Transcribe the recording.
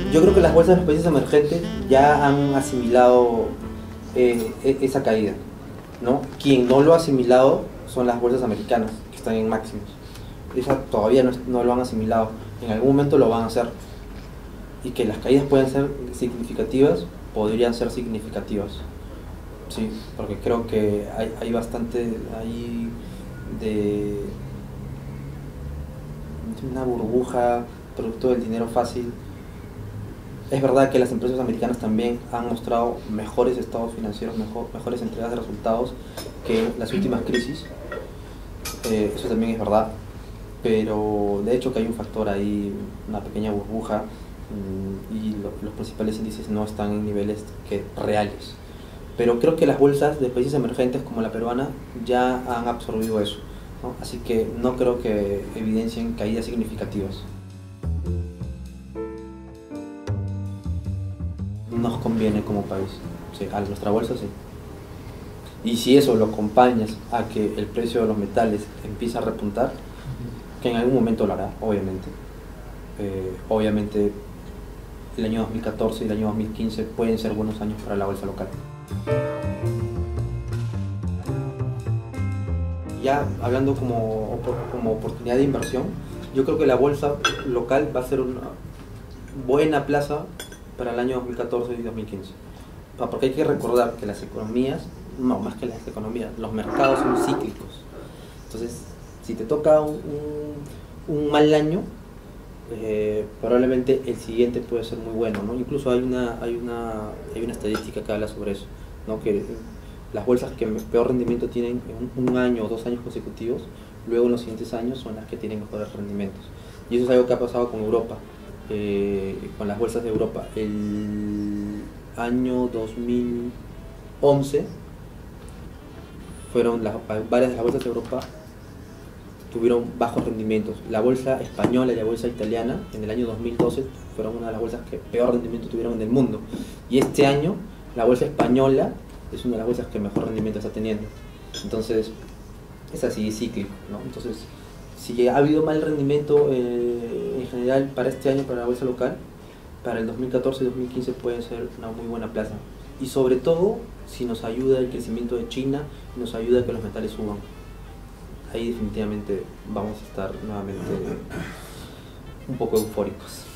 Yo creo que las bolsas de los países emergentes ya han asimilado esa caída, ¿no? Quien no lo ha asimilado son las bolsas americanas, que están en máximos. Esas todavía no lo han asimilado, en algún momento lo van a hacer. Y que las caídas pueden ser significativas, podrían ser significativas. Sí, porque creo que hay bastante ahí de una burbuja producto del dinero fácil. Es verdad que las empresas americanas también han mostrado mejores estados financieros, mejores entregas de resultados que las últimas crisis. Eso también es verdad. Pero de hecho que hay un factor ahí, una pequeña burbuja, y los principales índices no están en niveles reales. Pero creo que las bolsas de países emergentes como la peruana ya han absorbido eso, ¿no? Así que no creo que evidencien caídas significativas. Nos conviene como país, sí, a nuestra bolsa sí. Y si eso lo acompañas a que el precio de los metales empieza a repuntar, que en algún momento lo hará, obviamente. Obviamente el año 2014 y el año 2015 pueden ser buenos años para la bolsa local. Ya hablando como oportunidad de inversión, yo creo que la bolsa local va a ser una buena plaza para el año 2014 y 2015. Porque hay que recordar que las economías, no, más que las economías, los mercados son cíclicos. Entonces, si te toca un mal año, probablemente el siguiente puede ser muy bueno, ¿no? Incluso hay una estadística que habla sobre eso, ¿no? Que las bolsas que peor rendimiento tienen en un año o 2 años consecutivos, luego en los siguientes años son las que tienen mejores rendimientos. Y eso es algo que ha pasado con Europa, con las bolsas de Europa. El año 2011 varias de las bolsas de Europa tuvieron bajos rendimientos. La bolsa española y la bolsa italiana en el año 2012 fueron una de las bolsas que peor rendimiento tuvieron en el mundo. Y este año la bolsa española es una de las bolsas que mejor rendimiento está teniendo. Entonces, es así, es cíclico, ¿no? Entonces, si ha habido mal rendimiento en general para este año para la bolsa local, para el 2014 y 2015 puede ser una muy buena plaza. Y sobre todo, si nos ayuda el crecimiento de China, nos ayuda a que los metales suban. Ahí definitivamente vamos a estar nuevamente un poco eufóricos.